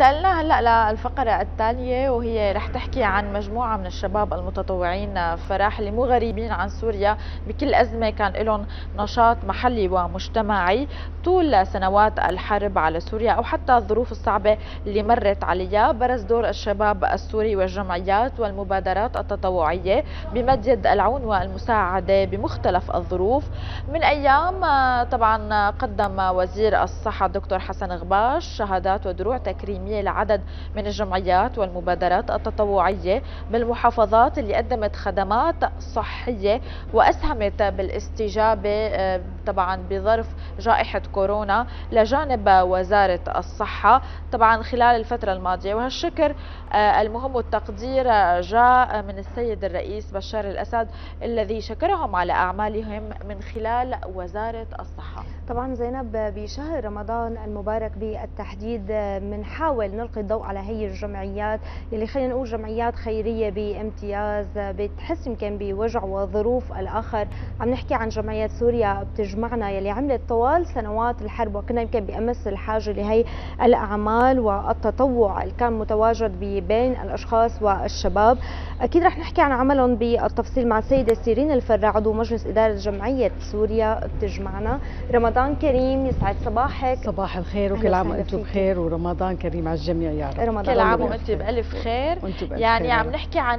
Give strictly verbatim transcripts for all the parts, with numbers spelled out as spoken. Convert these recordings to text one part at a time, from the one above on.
انتقلنا هلا للفقرة التالية، وهي رح تحكي عن مجموعة من الشباب المتطوعين فراح اللي مو غريبين عن سوريا. بكل أزمة كان لهم نشاط محلي ومجتمعي طول سنوات الحرب على سوريا أو حتى الظروف الصعبة اللي مرت عليها. برز دور الشباب السوري والجمعيات والمبادرات التطوعية بمد يد العون والمساعدة بمختلف الظروف. من أيام طبعا قدم وزير الصحة الدكتور حسن غباش شهادات ودروع تكريمية لعدد من الجمعيات والمبادرات التطوعية بالمحافظات اللي قدمت خدمات صحية وأسهمت بالاستجابة طبعا بظرف جائحة كورونا لجانب وزارة الصحة طبعا خلال الفترة الماضية. وهالشكر المهم والتقدير جاء من السيد الرئيس بشار الأسد الذي شكرهم على أعمالهم من خلال وزارة الصحة. طبعا زينب، بشهر رمضان المبارك بالتحديد بنحاول نلقي الضوء على هي الجمعيات اللي خلينا نقول جمعيات خيريه بامتياز، بتحس يمكن بوجع وظروف الاخر. عم نحكي عن جمعيات سوريا بتجمعنا يلي عملت طوال سنوات الحرب، وكنا يمكن بامس الحاجه لهي الاعمال والتطوع اللي كان متواجد بين الاشخاص والشباب. اكيد رح نحكي عن عملهم بالتفصيل مع السيده سيرين الفرع عضو مجلس اداره جمعيه سوريا بتجمعنا. رمضان كريم، يسعد صباحك. صباح الخير وكل عام وانتم بخير ورمضان كريم على الجميع يا رب. رمضان كل عام وانتم بألف خير. بألف يعني خير. عم نحكي عن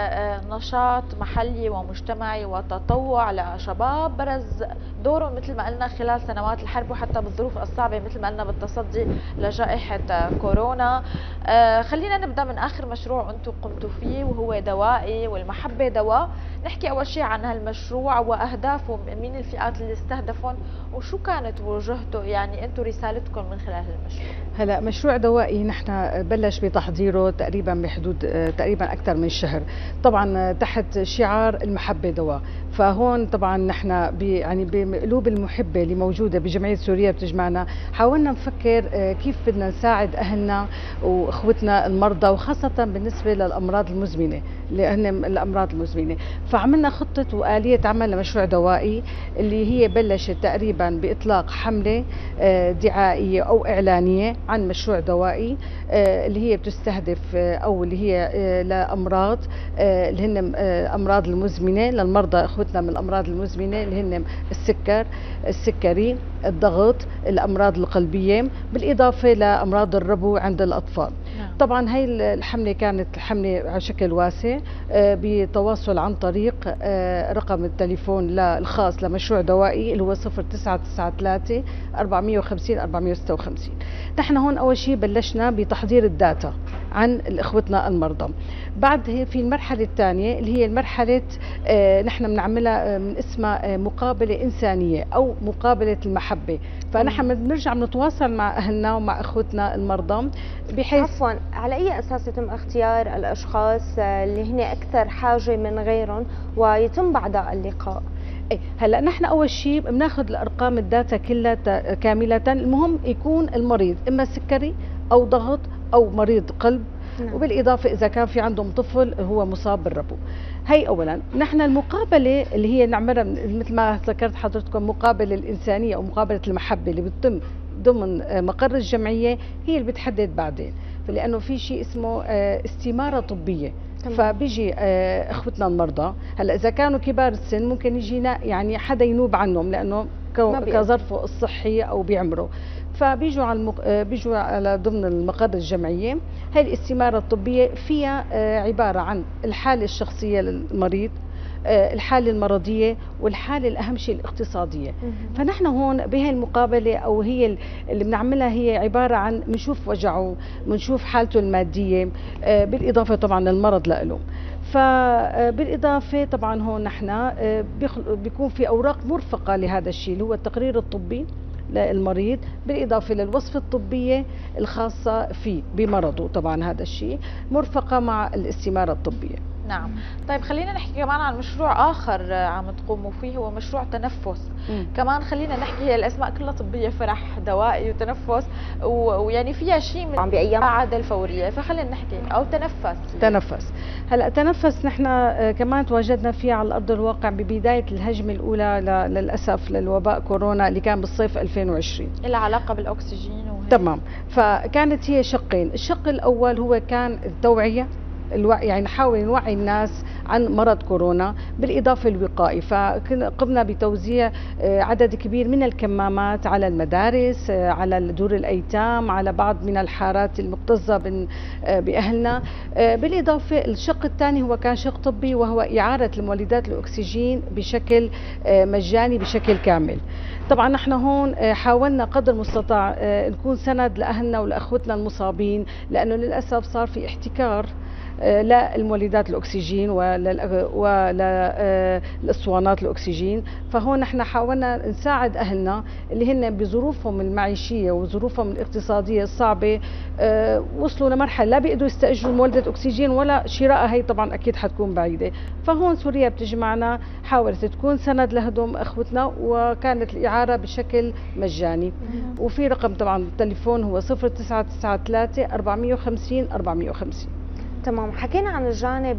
نشاط محلي ومجتمعي وتطوع لشباب برز دورهم مثل ما قلنا خلال سنوات الحرب وحتى بالظروف الصعبة مثل ما قلنا بالتصدي لجائحة كورونا. خلينا نبدأ من آخر مشروع انتم قمتوا فيه وهو دوائي والمحبة دواء. نحكي أول شيء عن هالمشروع وأهدافه، مين الفئات اللي استهدفون وشو كانت وجهته، يعني انتم رسالتكم من خلال هالمشروع. هلا مشروع دوائي نحن بلش بتحضيره تقريبا بحدود تقريبا اكثر من شهر، طبعا تحت شعار المحبه دواء. فهون طبعا نحن يعني بقلوب المحبه اللي موجوده بجمعيه سوريا بتجمعنا حاولنا نفكر كيف بدنا نساعد اهلنا واخوتنا المرضى، وخاصه بالنسبه للامراض المزمنه اللي هن الامراض المزمنه. فعملنا خطه واليه عمل لمشروع دوائي اللي هي بلشت تقريبا باطلاق حمله دعائيه او اعلانيه عن مشروع دوائي اللي هي بتستهدف او اللي هي لامراض اللي هن امراض المزمنه للمرضى اخوتنا من الامراض المزمنه اللي هن السكر السكري الضغط الامراض القلبيه بالاضافه لامراض الربو عند الاطفال. طبعا هي الحمله كانت حمله على شكل واسع بتواصل عن طريق رقم التليفون الخاص لمشروع دوائي اللي هو صفر تسعة تسعة ثلاثة أربعمئة وخمسين أربعمئة وستة وخمسين. نحن هون اول شيء بلشنا بتحضير الداتا عن اخوتنا المرضى. بعد في المرحله الثانيه اللي هي المرحله نحن بنعملها من اسمها مقابله انسانيه او مقابله المحبه. فنحن بنرجع بنتواصل مع اهلنا ومع اخوتنا المرضى بحيث عفوا على اي اساس يتم اختيار الاشخاص اللي هن اكثر حاجه من غيرهم ويتم بعد اللقاء؟ ايه هلا نحن اول شيء بناخذ الارقام الداتا كلها كامله، المهم يكون المريض اما سكري او ضغط او مريض قلب. نعم. وبالاضافه اذا كان في عندهم طفل هو مصاب بالربو. هي اولا. نحن المقابله اللي هي نعملها مثل ما ذكرت حضرتكم مقابله الانسانيه او مقابله المحبه اللي بتتم ضمن مقر الجمعيه هي اللي بتحدد بعدين، لانه في شيء اسمه استماره طبيه. فبيجي اخوتنا المرضى هلا اذا كانوا كبار السن ممكن يجينا يعني حدا ينوب عنهم لانه كظرفه الصحي او بعمره، فبيجوا على المق... بيجوا على ضمن المقر الجمعيه. هي الاستماره الطبيه فيها عباره عن الحاله الشخصيه للمريض، الحاله المرضيه والحاله الاهم شيء الاقتصاديه. فنحن هون بهي المقابله او هي اللي بنعملها هي عباره عن بنشوف وجعه، بنشوف حالته الماديه، بالاضافه طبعا للمرض له. فبالاضافه طبعا هون نحن بيكون في اوراق مرفقه لهذا الشيء اللي هو التقرير الطبي للمريض بالاضافه للوصفه الطبيه الخاصه فيه بمرضه. طبعا هذا الشيء مرفقه مع الاستماره الطبيه. نعم. طيب خلينا نحكي كمان عن مشروع آخر عم تقوموا فيه، هو مشروع تنفس. مم. كمان خلينا نحكي هي الأسماء كلها طبية، فرح دوائي وتنفس ويعني فيها شيء من العادة الفورية، فخلينا نحكي أو تنفس. تنفس. هلا تنفس نحن كمان تواجدنا فيه على أرض الواقع ببداية الهجمة الأولى للأسف للوباء كورونا اللي كان بالصيف ألفين وعشرين. لها علاقة بالأكسجين تمام. فكانت هي شقين، الشق الاول هو كان التوعيه، الوعي، يعني نحاول نوعي الناس عن مرض كورونا بالإضافة للوقائي. فقمنا بتوزيع عدد كبير من الكمامات على المدارس، على دور الأيتام، على بعض من الحارات المكتظة بأهلنا. بالإضافة الشق الثاني هو كان شق طبي، وهو إعارة المولدات الأكسجين بشكل مجاني بشكل كامل. طبعا نحن هون حاولنا قدر المستطاع نكون سند لأهلنا ولأخوتنا المصابين، لأنه للأسف صار في احتكار للمولدات الأكسجين وللأسوانات الأكسجين. فهون نحن حاولنا نساعد أهلنا اللي هن بظروفهم المعيشية وظروفهم الاقتصادية الصعبة، وصلوا لمرحلة لا بيقدروا يستأجروا مولدة أكسجين ولا شراءها، هي طبعا أكيد حتكون بعيدة. فهون سوريا بتجمعنا، حاولت تكون سند لهدوم أخوتنا، وكانت الإعارة بشكل مجاني. وفي رقم طبعا التليفون هو صفر تسعة تسعة ثلاثة أربعمئة وخمسين أربعمئة وخمسين. تمام. حكينا عن الجانب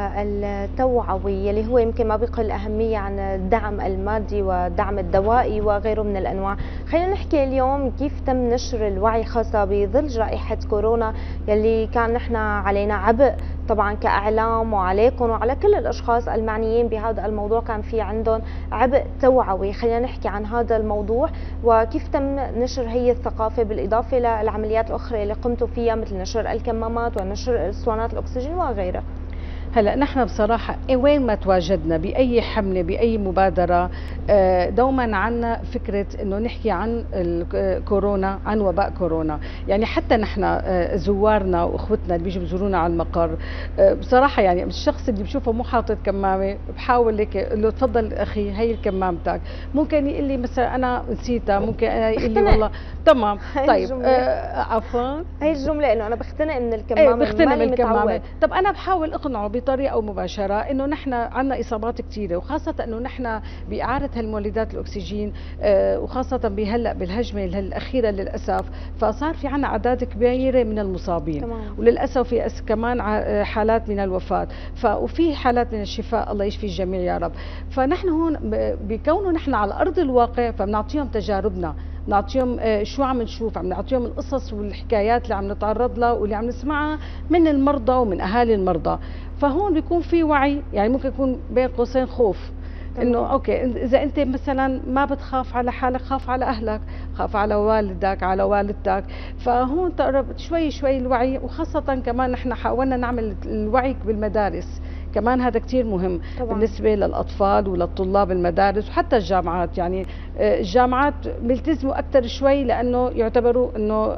التوعوي اللي هو يمكن ما بيقل أهمية عن الدعم المادي والدعم الدوائي وغيره من الأنواع. خلينا نحكي اليوم كيف تم نشر الوعي خاصة بظل جائحة كورونا يلي كان نحن علينا عبء طبعا كإعلام، وعليكم وعلى كل الأشخاص المعنيين بهذا الموضوع كان في عندهم عبء توعوي. خلينا نحكي عن هذا الموضوع وكيف تم نشر هي الثقافة بالإضافة للعمليات الأخرى اللي قمتوا فيها مثل نشر الكمامات ونشر اسوانات الأكسجين وغيرها. هلا نحن بصراحة وين ما تواجدنا بأي حملة بأي مبادرة دوما عنا فكرة انه نحكي عن الكورونا، عن وباء كورونا. يعني حتى نحن زوارنا واخوتنا اللي بيجوا بيزورونا على المقر بصراحة، يعني الشخص اللي بشوفه مو حاطط كمامة بحاول لك له تفضل اخي هي كمامتك، ممكن يقول لي مثلا انا نسيتها، ممكن يقول لي والله تمام. طيب آه عفوا هي الجملة انه انا بختنق من الكمامة، بختنق من الكمامة. طب انا بحاول اقنعه بطريقه او مباشره انه نحن عندنا اصابات كثيره، وخاصه انه نحن باعاره هالمولدات الاكسجين، وخاصه بهلا بالهجمه الاخيره للاسف، فصار في عندنا اعداد كبيره من المصابين. تمام. وللاسف في كمان حالات من الوفاه، وفي حالات من الشفاء، الله يشفي الجميع يا رب. فنحن هون بكونه نحن على ارض الواقع فبنعطيهم تجاربنا، نعطيهم شو عم نشوف، عم نعطيهم القصص والحكايات اللي عم نتعرض لها واللي عم نسمعها من المرضى ومن اهالي المرضى. فهون بيكون في وعي، يعني ممكن يكون بين قوسين خوف، انه اوكي اذا انت مثلا ما بتخاف على حالك خاف على اهلك، خاف على والدك، على والدتك. فهون تقرب شوي شوي الوعي، وخاصه كمان نحن حاولنا نعمل الوعي بالمدارس كمان، هذا كتير مهم طبعا بالنسبة للأطفال وللطلاب المدارس وحتى الجامعات. يعني الجامعات بيلتزموا أكثر شوي لأنه يعتبروا أنه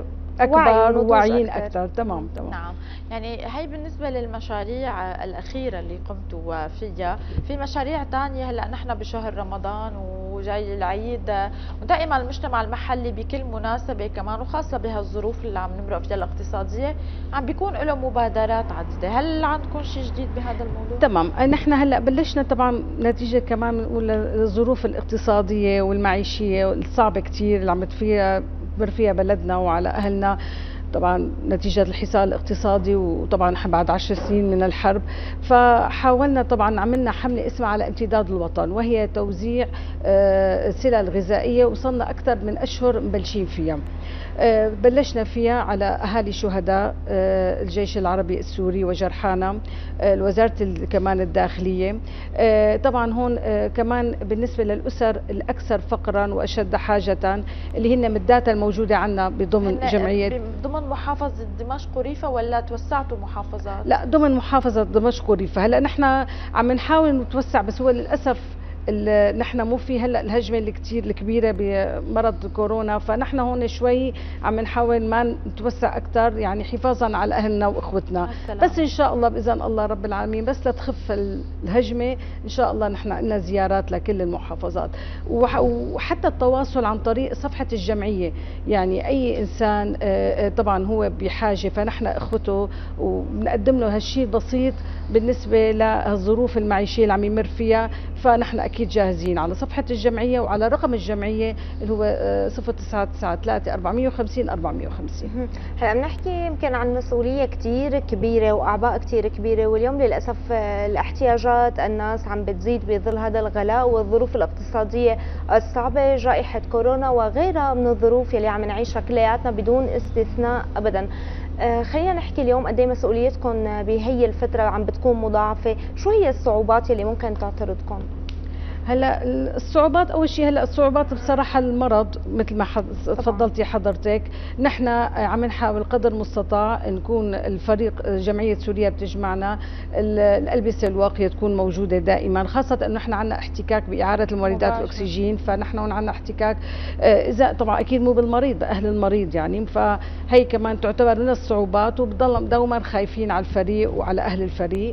أكبر وواعيين أكثر. أكثر. تمام تمام. نعم. يعني هي بالنسبة للمشاريع الأخيرة اللي قمتوا فيها، في مشاريع ثانية هلا نحن بشهر رمضان وجاي العيد، ودائما المجتمع المحلي بكل مناسبة كمان وخاصة بهالظروف اللي عم نمرق فيها الاقتصادية عم بيكون له مبادرات عديدة. هل عندكم شيء جديد بهذا الموضوع؟ تمام. نحن هلا بلشنا طبعا نتيجة كمان بنقول الظروف الاقتصادية والمعيشية الصعبة كثير اللي عم فيها بر فيها بلدنا وعلى أهلنا، طبعا نتيجة الحصار الاقتصادي، وطبعا بعد عشر سنين من الحرب. فحاولنا طبعا عملنا حملة اسمها على امتداد الوطن، وهي توزيع السلع الغذائية، وصلنا أكثر من أشهر مبلشين فيها. بلشنا فيها على أهالي شهداء الجيش العربي السوري وجرحانا، وزارة كمان الداخلية. طبعا هون كمان بالنسبة للأسر الأكثر فقرا وأشد حاجة اللي هن مداتها الموجودة عنا بضمن جمعية، ضمن محافظة دمشق وريفة ولا توسعتوا محافظات؟ لا ضمن محافظة دمشق وريفة. هلا نحن عم نحاول نتوسع، بس هو للأسف نحن مو في هلا الهجمه اللي كثير الكبيره بمرض كورونا، فنحن هون شوي عم نحاول ما نتوسع اكثر، يعني حفاظا على اهلنا واخوتنا. بس ان شاء الله باذن الله رب العالمين بس لتخف الهجمه ان شاء الله نحن لنا زيارات لكل المحافظات، وحتى التواصل عن طريق صفحه الجمعيه. يعني اي انسان طبعا هو بحاجه فنحن اخوته وبنقدم له هالشيء بسيط بالنسبه للظروف المعيشيه اللي عم يمر فيها. فنحن اكيد جاهزين على صفحه الجمعيه وعلى رقم الجمعيه اللي هو صفر تسعة تسعة ثلاثة أربعمية وخمسين أربعمية وخمسين. هلا بنحكي يمكن عن مسؤوليه كثير كبيره واعباء كثير كبيره، واليوم للاسف الاحتياجات الناس عم بتزيد بظل هذا الغلاء والظروف الاقتصاديه الصعبه، جائحه كورونا وغيرها من الظروف يلي عم نعيشها كلياتنا بدون استثناء ابدا. خلينا نحكي اليوم قد ايه مسؤوليتكم بهي الفتره عم بتكون مضاعفه، شو هي الصعوبات اللي ممكن تعترضكم؟ هلا الصعوبات اول شيء، هلا الصعوبات بصراحه المرض مثل ما تفضلتي حضرتك، نحن عم نحاول قدر المستطاع نكون الفريق جمعيه سوريا بتجمعنا الالبسه الواقيه تكون موجوده دائما، خاصه انه نحن عندنا احتكاك باعاره المولدات الاكسجين، فنحن هون عندنا احتكاك اذا طبعا اكيد مو بالمريض باهل المريض يعني، فهي كمان تعتبر من الصعوبات وبضل دوما خايفين على الفريق وعلى اهل الفريق.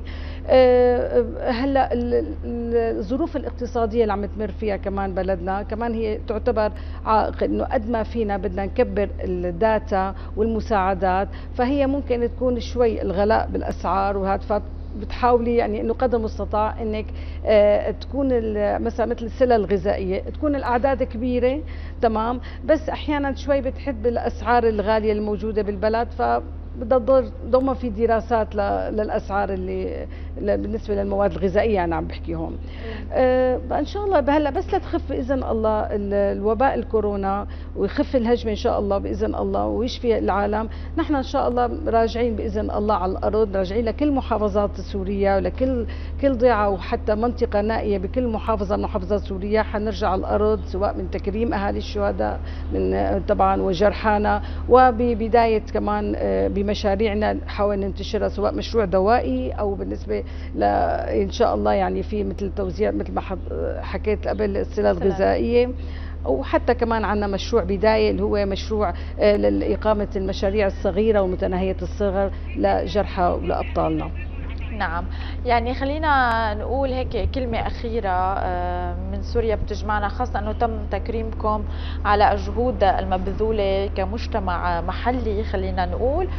هلا الظروف الاقتصاديه اللي عم تمر فيها كمان بلدنا كمان هي تعتبر عائق، انه قد ما فينا بدنا نكبر الداتا والمساعدات، فهي ممكن تكون شوي الغلاء بالاسعار وهذا، بتحاولي يعني انه قدر المستطاع انك آه تكون مثلا مثل السلة الغذائيه تكون الاعداد كبيره تمام، بس احيانا شوي بتحد بالاسعار الغاليه الموجوده بالبلد، ف بدها ضمن في دراسات للاسعار اللي بالنسبه للمواد الغذائيه انا عم بحكي هون. آه ان شاء الله هلا بس لتخف باذن الله الوباء الكورونا ويخف الهجمه ان شاء الله باذن الله ويشفي العالم، نحن ان شاء الله راجعين باذن الله على الارض، راجعين لكل محافظات سوريا ولكل كل ضيعه وحتى منطقه نائيه بكل محافظه من محافظات سوريا، حنرجع على الارض سواء من تكريم اهالي الشهداء من طبعا وجرحانا، وببدايه كمان آه مشاريعنا نحاول ننتشرها سواء مشروع دوائي او بالنسبه ل ان شاء الله يعني في مثل توزيع مثل ما حكيت قبل السلة الغذائيه، وحتى كمان عندنا مشروع بدايه اللي هو مشروع لاقامه المشاريع الصغيره ومتناهيه الصغر لجرحى ولابطالنا. نعم، يعني خلينا نقول هيك كلمة أخيرة من سوريا بتجمعنا، خاصة أنه تم تكريمكم على الجهود المبذولة كمجتمع محلي خلينا نقول،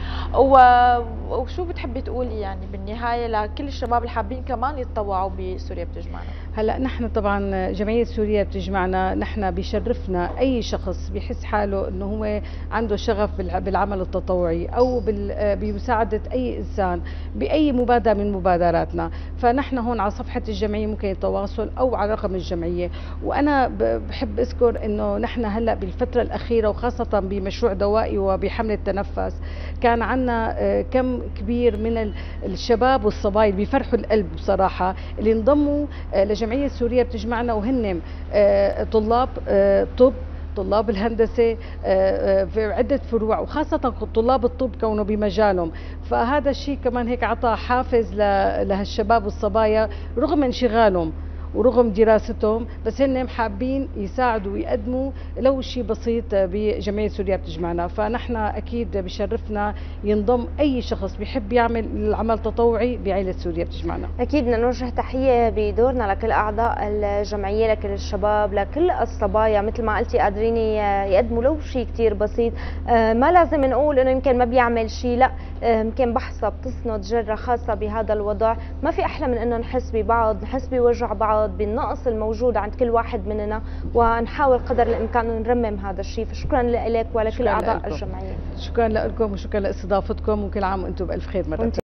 وشو بتحبي تقولي يعني بالنهاية لكل الشباب اللي حابين كمان يتطوعوا بسوريا بتجمعنا؟ هلا نحن طبعا جمعية سوريا بتجمعنا، نحن بيشرفنا أي شخص بيحس حاله أنه هو عنده شغف بالعمل التطوعي أو بمساعدة أي إنسان بأي مبادرة من مبادراتنا، فنحن هون على صفحة الجمعية ممكن يتواصل أو على رقم الجمعية. وأنا بحب أذكر أنه نحن هلأ بالفترة الأخيرة وخاصة بمشروع دوائي وبحملة تنفس كان عنا كم كبير من الشباب والصبايا بيفرحوا القلب بصراحة اللي انضموا لجمعية سوريا بتجمعنا، وهن طلاب طب، طلاب الهندسة في عدة فروع، وخاصة طلاب الطب كونه بمجالهم، فهذا الشيء كمان هيك عطى حافز لهالشباب والصبايا رغم انشغالهم ورغم دراستهم، بس هن حابين يساعدوا ويقدموا لو شيء بسيط بجمعية سوريا بتجمعنا، فنحن أكيد بشرفنا ينضم أي شخص بيحب يعمل العمل تطوعي بعائلة سوريا بتجمعنا. أكيد بدنا نوجه تحية بدورنا لكل أعضاء الجمعية، لكل الشباب، لكل الصبايا مثل ما قلتي قادرين يقدموا لو شيء كتير بسيط، ما لازم نقول إنه يمكن ما بيعمل شيء، لا يمكن بحصة بتسند جرة خاصة بهذا الوضع، ما في أحلى من إنه نحس ببعض، نحس بوجع بعض، بالنقص الموجود عند كل واحد مننا، ونحاول قدر الامكان نرمم هذا الشيء. فشكرا لك ولكل اعضاء الجمعيه. شكرا لكم وشكرا لاستضافتكم، وكل عام وانتم بالف خير مرة.